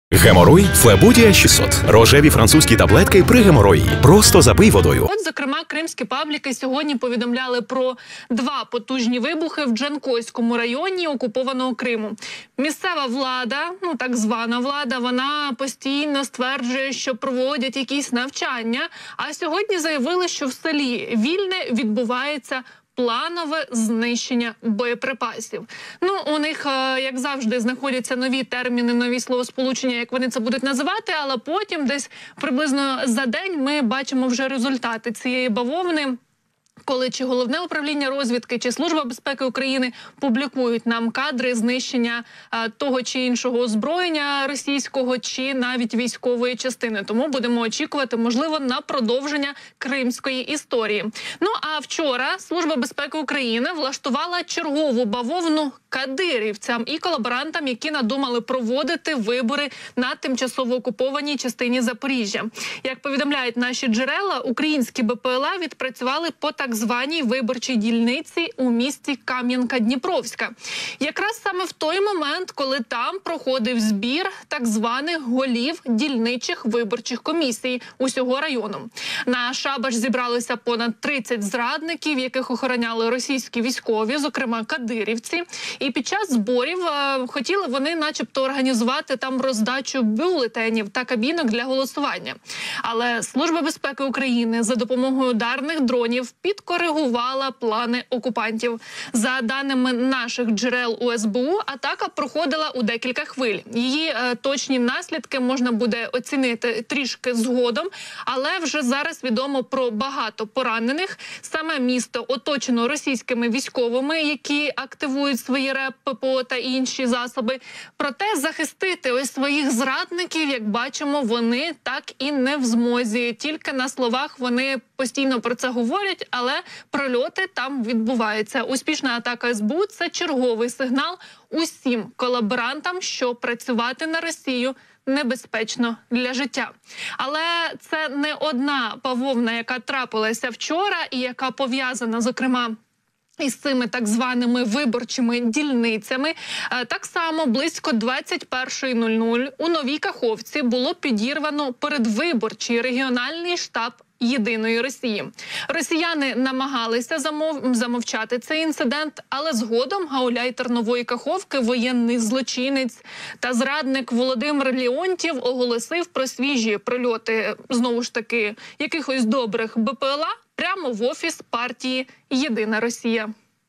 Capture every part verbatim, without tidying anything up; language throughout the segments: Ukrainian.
Геморой Флебудія шістсот. Рожеві французькі таблетки при геморої. Просто запий водою. От, зокрема, кримські пабліки сьогодні повідомляли про два потужні вибухи в Джанкойському районі окупованого Криму. Місцева влада, ну так звана влада, вона постійно стверджує, що проводять якісь навчання, а сьогодні заявили, що в селі Вільне відбувається планове знищення боєприпасів. Ну, у них, як завжди, знаходяться нові терміни, нові словосполучення, як вони це будуть називати, але потім десь приблизно за день ми бачимо вже результати цієї бавовни, коли чи Головне управління розвідки, чи Служба безпеки України публікують нам кадри знищення а, того чи іншого озброєння російського, чи навіть військової частини. Тому будемо очікувати, можливо, на продовження кримської історії. Ну, а вчора Служба безпеки України влаштувала чергову бавовну кадирівцям і колаборантам, які надумали проводити вибори на тимчасово окупованій частині Запоріжжя. Як повідомляють наші джерела, українські БПЛА відпрацювали по так званій виборчій дільниці у місті Кам'янка-Дніпровська. Якраз саме в той момент, коли там проходив збір так званих голів дільничих виборчих комісій усього району. На шабаш зібралося понад тридцять зрадників, яких охороняли російські військові, зокрема кадирівці. І під час зборів е, хотіли вони начебто організувати там роздачу бюлетенів та кабінок для голосування. Але Служба безпеки України за допомогою ударних дронів підкоригувала плани окупантів. За даними наших джерел у ес бе у, атака проходила у декілька хвиль. Її е, точні наслідки можна буде оцінити трішки згодом, але вже зараз відомо про багато поранених. Саме місто оточено російськими військовими, які активують свої РЕП, ППО та інші засоби. Проте захистити ось своїх зрадників, як бачимо, вони так і не в змозі. Тільки на словах вони постійно про це говорять, але прольоти там відбуваються. Успішна атака ес бе у – це черговий сигнал усім колаборантам, що працювати на Росію небезпечно для життя. Але це не одна бавовна, яка трапилася вчора і яка пов'язана, зокрема, із цими так званими виборчими дільницями. Так само близько двадцять першої нуль нуль у Новій Каховці було підірвано передвиборчий регіональний штаб Єдиної Росії. Росіяни намагалися замов... замовчати цей інцидент, але згодом гауляйтер Нової Каховки, воєнний злочинець та зрадник Володимир Леонтів оголосив про свіжі прильоти, знову ж таки, якихось добрих БПЛА прямо в офіс партії «Єдина Росія».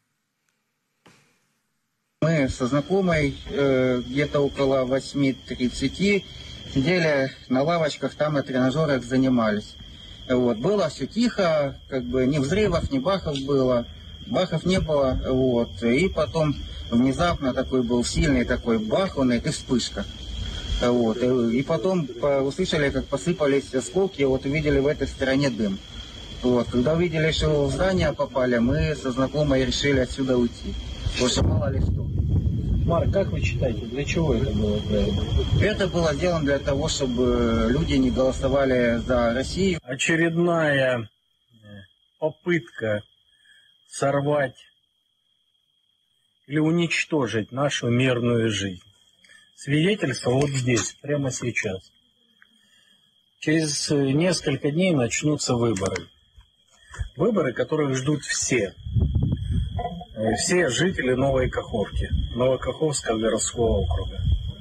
Мы со знакомой э, где-то около восьми тридцати сидели на лавочках, там на тренажерах занимались. Вот. Было все тихо, как бы ни взрывов, ни бахов было. Бахов не было. Вот. И потом внезапно такой был сильный такой бах, он, и вспышка. Вот. И потом услышали, как посыпались осколки, вот увидели в этой стороне дым. Вот. Когда увидели, что в здание попали, мы со знакомой решили отсюда уйти. Потому что мало ли что. Марк, как вы считаете, для чего это было? Это было сделано для того, чтобы люди не голосовали за Россию. Очередная попытка сорвать или уничтожить нашу мирную жизнь. Свидетельство вот здесь, прямо сейчас. Через несколько дней начнутся выборы. Выборы, которых ждут все. Все жители Новой Каховки, Новокаховского городского округа.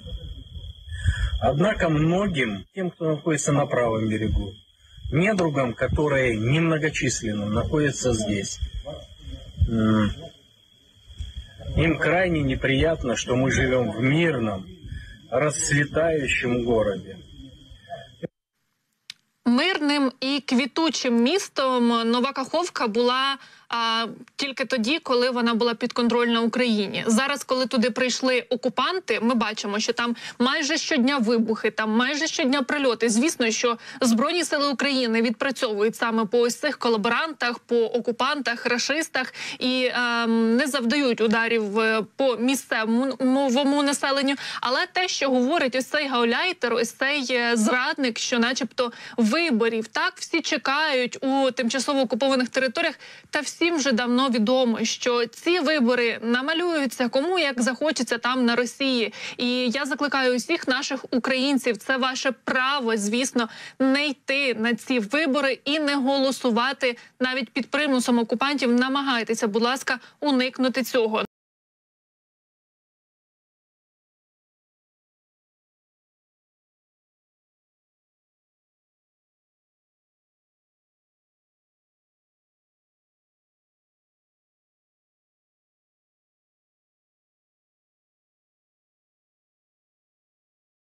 Однако многим, тем, кто находится на правом берегу, недругам, которые немногочисленно находятся здесь, им крайне неприятно, что мы живем в мирном, расцветающем городе. Мирним і квітучим містом Нова Каховка була а, тільки тоді, коли вона була підконтрольна Україні. Зараз, коли туди прийшли окупанти, ми бачимо, що там майже щодня вибухи, там майже щодня прильоти. Звісно, що Збройні сили України відпрацьовують саме по ось цих колаборантах, по окупантах, рашистах і а, не завдають ударів по місцевому населенню. Але те, що говорить ось цей гауляйтер, ось цей зрадник, що начебто виборів, так, всі чекають у тимчасово окупованих територіях, та всі всім вже давно відомо, що ці вибори намалюються кому як захочеться там на Росії. І я закликаю усіх наших українців, це ваше право, звісно, не йти на ці вибори і не голосувати навіть під примусом окупантів. Намагайтеся, будь ласка, уникнути цього.